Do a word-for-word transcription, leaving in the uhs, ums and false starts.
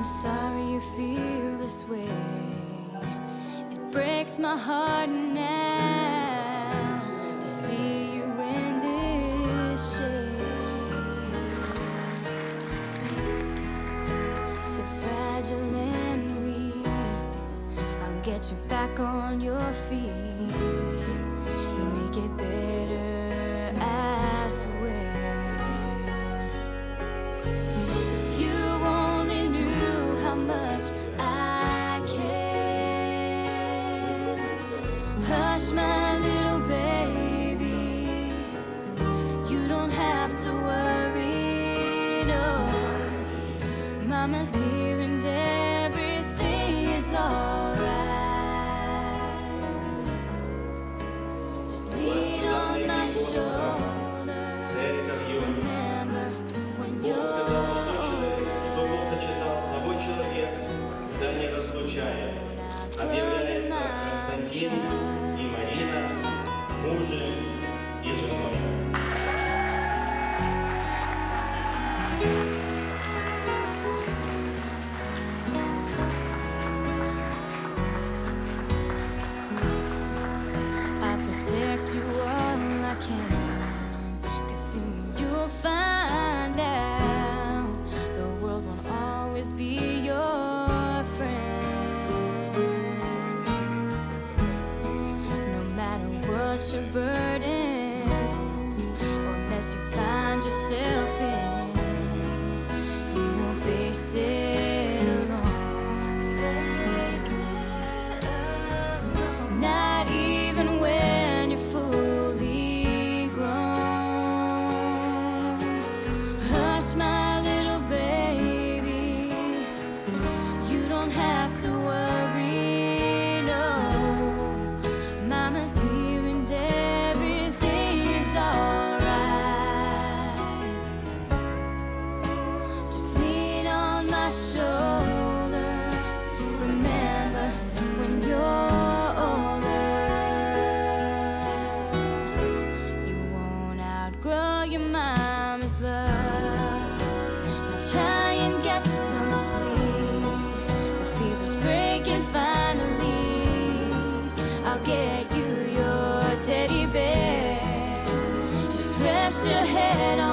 I'm sorry you feel this way. It breaks my heart now to see you in this shape, so fragile and weak. I'll get you back on your feet and make it better, I swear. If you only knew how much I care. Hush, my little baby, you don't have to worry, no. Mama's here and everything is alright. Just lean on my shoulder. Remember when Бог you're сказал, что человек, что Бог сочетал, того человек да не разлучает. Объявляется Константин и Марина мужем и женой. I'll protect you all I can, 'cause soon you'll find out the world won't always be your friend. No matter what your burden or mess you find yourself in, you won't face it alone. Not even when you're fully grown. Hush, my little baby, you don't have to worry, no. Mama's here and everything is alright. Just lean on my shoulder. Remember when you're older, you won't outgrow your mama's love. Now try and get some sleep. The fever's breaking finally. I'll get you your teddy bear. Just rest your head on